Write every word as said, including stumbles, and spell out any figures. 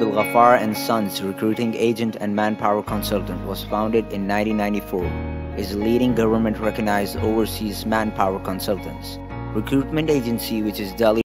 Abdul Ghaffar and Sons Recruiting Agent and Manpower Consultant was founded in nineteen ninety-four. Is a leading government-recognized overseas manpower consultants recruitment agency which is Delhi